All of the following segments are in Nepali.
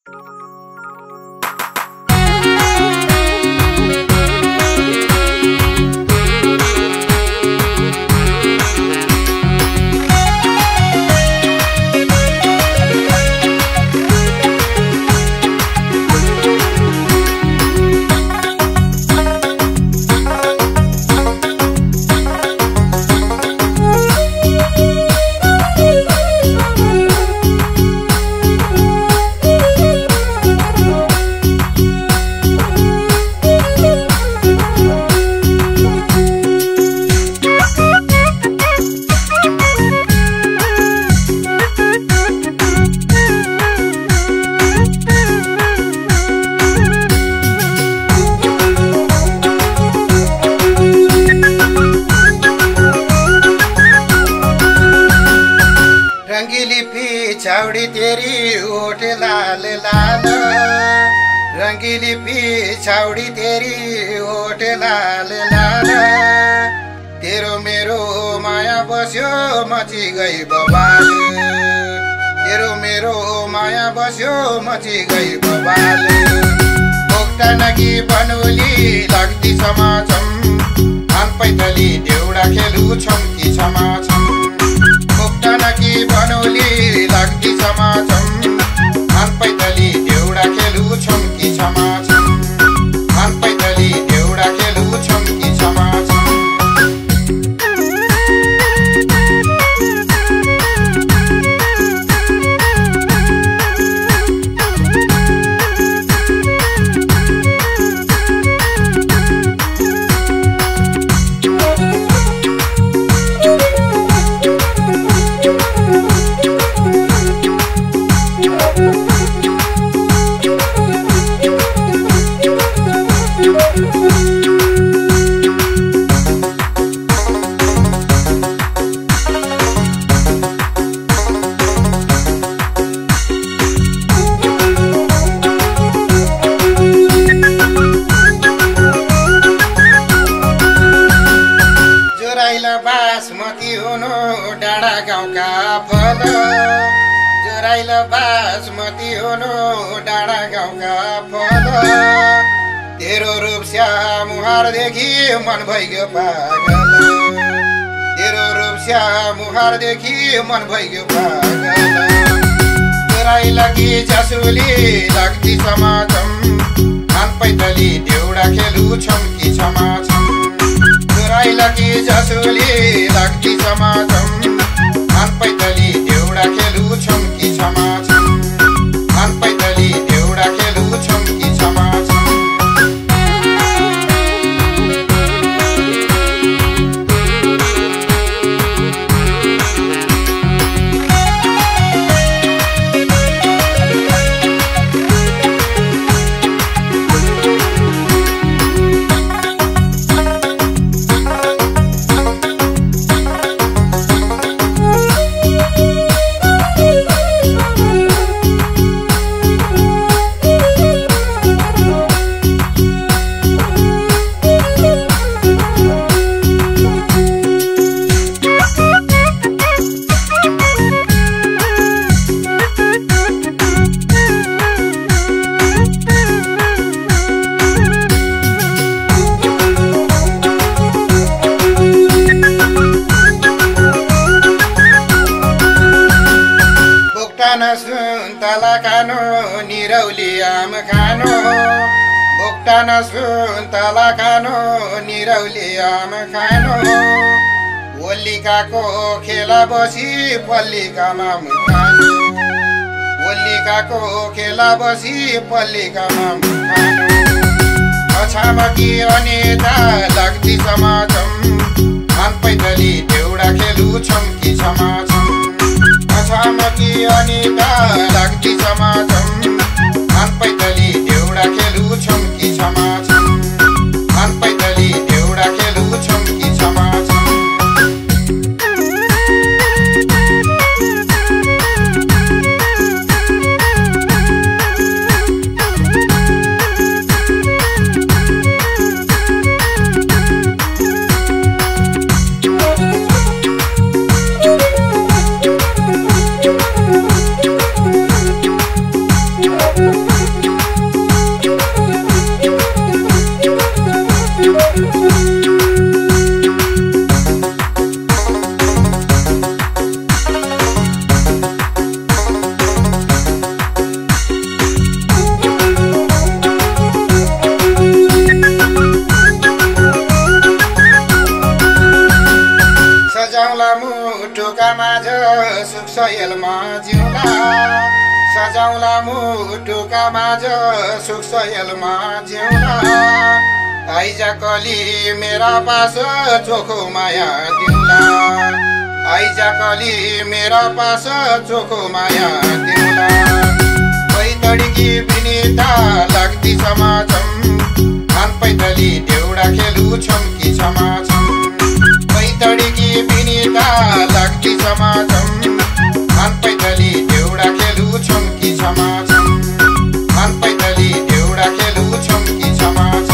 छाउडी तेरी ओठ लाल लाल रंगीली पिछाउडी तेरी ओठ लाल लाल तेरो मेरो माया बस्यो मची गई बवाल तेरो मेरो माया बस्यो मची गई बवाल बोक्टा नगी बनोली लाग्दी समाछम हान पैतली देउडा खेलु छम्की समाछम बोक्टा नगी बनोली लाग्दी समाछम हान पैतली देउडा खेलु छम्की समाछम हान पैतली देउडा खेलु छम्की समाछम बासमती हुनु डाँडा गाउँका फल जोराइल बासमती हुनु डाँडा गाउँका फल तेरो रूप श्याम मुहारदेखि मन भइगयो पागल तेरो रूप श्याम मुहारदेखि मन भइगयो पागल जोराइल कि जसुली लाग्दी समाछम हान पैतली देउडा खेलु छम्की समाछम जोराइला कि जसुली लाग्दी समाछम हान पैतली देउडा खेलु छम्की समाछम हान पैतली देउडा खेलु छम्की समाछम तला खानो निरौली आम खानो बोक्टा नसुन तला खानो निरौली आम खानो ओलीकाको खेला बसी पल्लिकामा मुखानो ओलीकाको खेला बसी पल्लिकामा मुखानो अछामकी अनेता लाग्दी समाछम हान पैतली देउडा खेलु छम्की समाछम अछामकी अनेता लाग्दी समाछम हान पैतली देउडा खेलु छम्की समाछम हान पैतली देउडा खेलु छम्की समाछम सयलमा जिउला सजाउला मुटुका माझ सुख सयलमा जिउला आइजा कली मेरा पास चोखो माया दिउला आइजा कली मेरा पास चोखो माया दिउला पैतडीकी विनीता लाग्दी समाजम धान पैदली देउडा खेलु छम्की समाजम पैतडीकी विनीता लाग्दी समाजम धान पैदली देउडा खेलु छम्की समाजम धान पैदली देउडा खेलु छम्की समाजम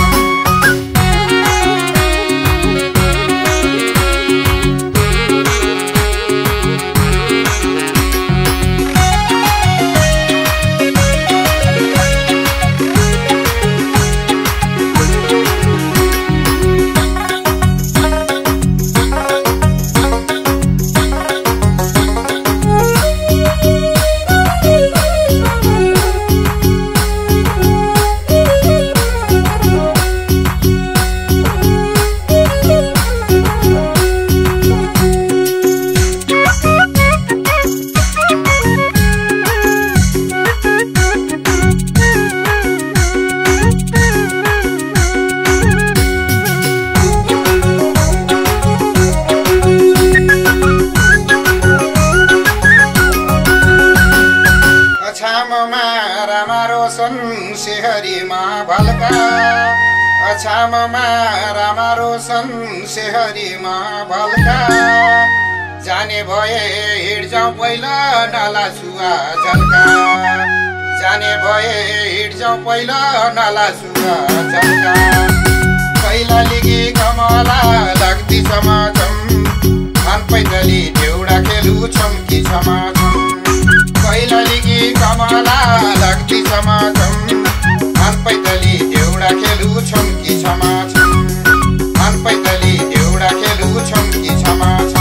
अछाममा रामा रोशन सेहरीमा भल्का जाने भए हिँड जाउँ पहिला नाला सुवा झल्का जाने भए हिँड जाउँ पहिला नाला सुवा झल्का पहिला लिगी कमला लाग्दी समाजम धान पैदली देउडा खेलु छम्की समाजम पहिला लिगी कमला लाग्दी समाजम धान पैदली देउडा खेलु छम्की समाजम धान पैदली देउडा खेलु छम्की समाजम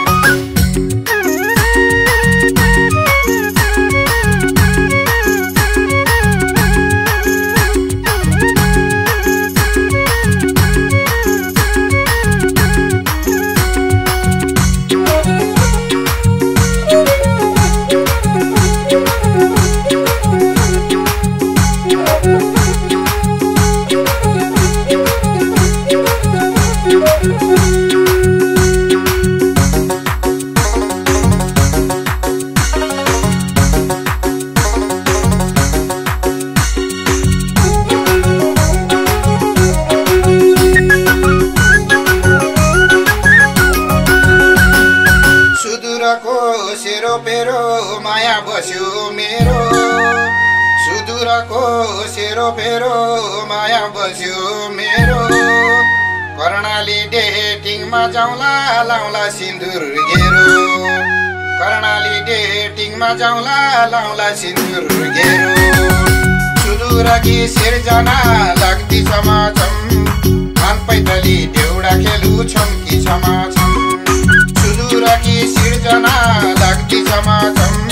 फेरो माया बस्यो मेरो कर्णाली डेटिङमा जाउँला लाउला सिन्दुर घेरो कर्णाली डेटिङमा जाउँला लाउला सिन्दुर घेरो सुदूरकी सिर्जना लाग्दी समाजम धान पैदली देउडा खेलु छम्की समाजम सुदूरकी सिर्जना लाग्दी समाजम